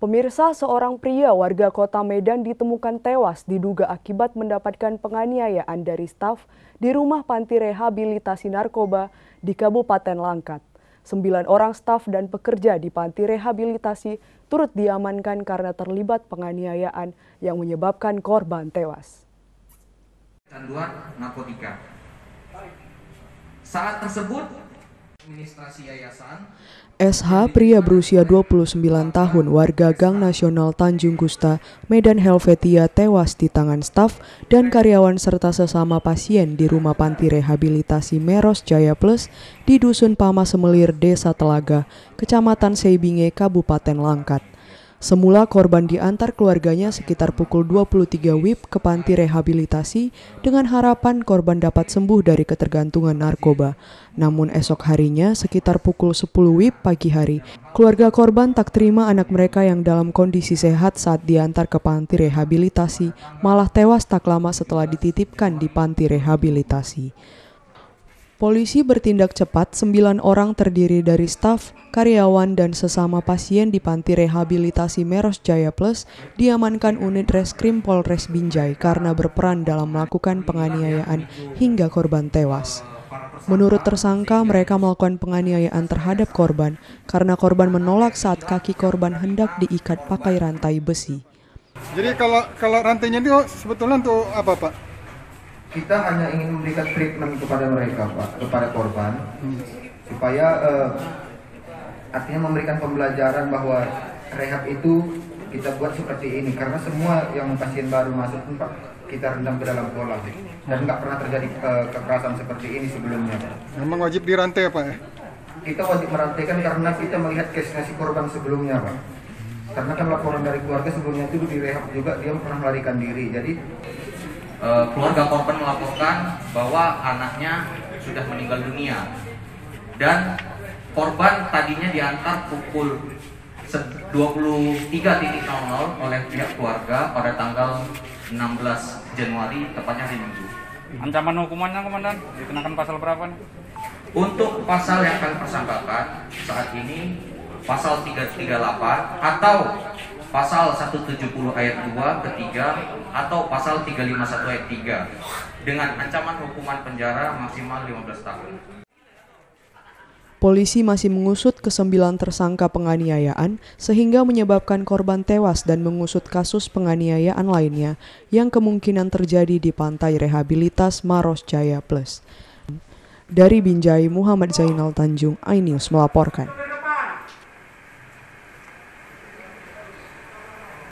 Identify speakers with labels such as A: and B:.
A: Pemirsa, seorang pria warga kota Medan ditemukan tewas diduga akibat mendapatkan penganiayaan dari staf di rumah panti rehabilitasi narkoba di Kabupaten Langkat. 9 orang staf dan pekerja di panti rehabilitasi turut diamankan karena terlibat penganiayaan yang menyebabkan korban tewas.
B: Canduan narkotika. Saat tersebut, administrasi yayasan
A: SH, pria berusia 29 tahun, warga Gang Nasional Tanjung Gusta, Medan Helvetia, tewas di tangan staf dan karyawan serta sesama pasien di rumah panti rehabilitasi Meros Jaya Plus di Dusun Pama Semelir, Desa Telaga, Kecamatan Seibinge, Kabupaten Langkat. Semula korban diantar keluarganya sekitar pukul 23 WIB ke panti rehabilitasi dengan harapan korban dapat sembuh dari ketergantungan narkoba. Namun esok harinya sekitar pukul 10 WIB pagi hari, keluarga korban tak terima anak mereka yang dalam kondisi sehat saat diantar ke panti rehabilitasi malah tewas tak lama setelah dititipkan di panti rehabilitasi. Polisi bertindak cepat, 9 orang terdiri dari staf, karyawan, dan sesama pasien di panti rehabilitasi Meros Jaya Plus diamankan unit Reskrim Polres Binjai karena berperan dalam melakukan penganiayaan hingga korban tewas. Menurut tersangka, mereka melakukan penganiayaan terhadap korban karena korban menolak saat kaki korban hendak diikat pakai rantai besi.
C: Jadi kalau rantainya itu sebetulnya untuk apa, Pak?
B: kita hanya ingin memberikan treatment kepada mereka, Pak, kepada korban, supaya artinya memberikan pembelajaran bahwa rehab itu kita buat seperti ini, karena semua yang pasien baru masuk Pak, kita rendam ke dalam kolam dan nggak pernah terjadi kekerasan seperti ini sebelumnya, Pak.
C: Memang wajib dirantai, Pak?
B: Kita wajib merantaikan karena kita melihat case si korban sebelumnya, Pak. Karena kan laporan dari keluarga sebelumnya itu di rehab juga dia pernah melarikan diri, jadi keluarga korban melaporkan bahwa anaknya sudah meninggal dunia dan korban tadinya diantar pukul 23.00 oleh pihak keluarga pada tanggal 16 Januari, tepatnya hari Minggu.
D: Ancaman hukumannya, Komandan, dikenakan pasal berapa nih?
B: Untuk pasal yang kami persangkakan saat ini pasal 338 atau pasal 170 ayat 2 ketiga atau pasal 351 ayat 3 dengan ancaman hukuman penjara maksimal 15 tahun.
A: Polisi masih mengusut ke-9 tersangka penganiayaan sehingga menyebabkan korban tewas dan mengusut kasus penganiayaan lainnya yang kemungkinan terjadi di pantai rehabilitas Meros Jaya Plus. Dari Binjai, Muhammad Zainal Tanjung, iNews melaporkan.